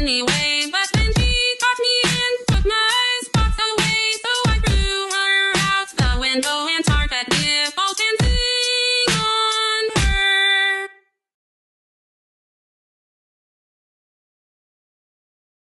anyway. But then she caught me and took my Xbox away, so I threw her out the window.